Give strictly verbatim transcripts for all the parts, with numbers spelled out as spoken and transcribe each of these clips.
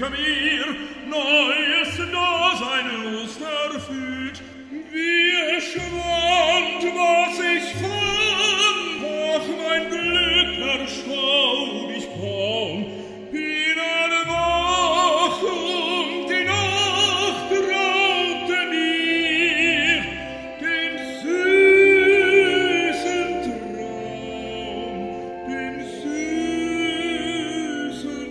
schenke mir neues Dasein Lust erfüllt. Wie schwand, was ich fand, ach, mein Glück erschaut ich kaum. Bin erwacht und die Nacht raubte mir den süßen Traum, den süßen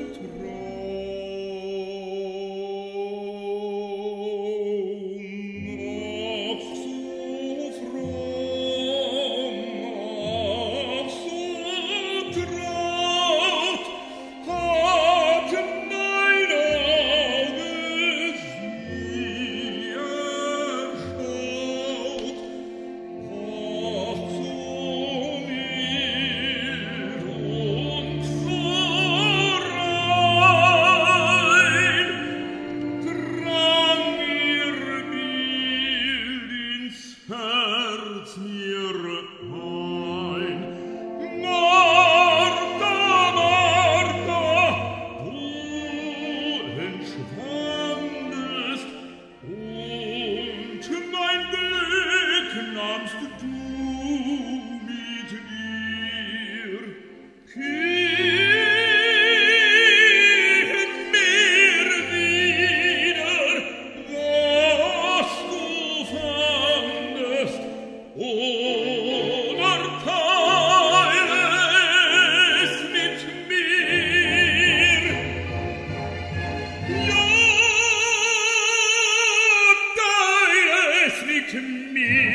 Herz mir ein. Martha, Martha, du entschwandest und mein Glück nahmst du mit dir. Kehren mir wieder, was du fandest, oder teile es mit mir. Ja, teile es mit mir.